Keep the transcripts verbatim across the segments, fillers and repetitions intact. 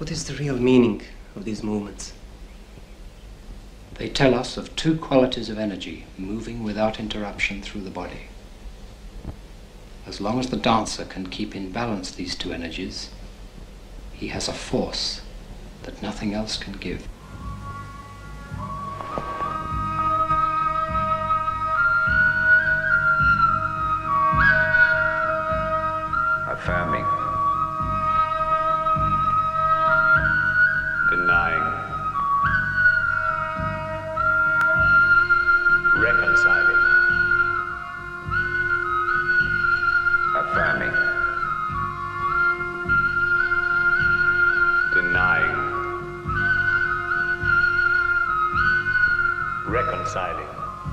What is the real meaning of these movements? They tell us of two qualities of energy moving without interruption through the body. As long as the dancer can keep in balance these two energies, he has a force that nothing else can give. Affirming. Denying. Reconciling. Affirming. Denying. Reconciling.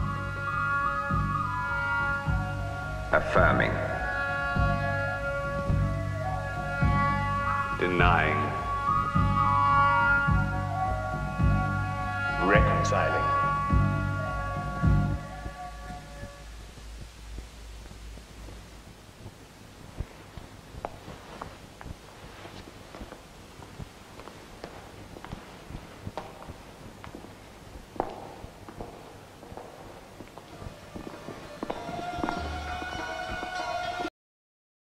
Affirming. Denying. Reconciling.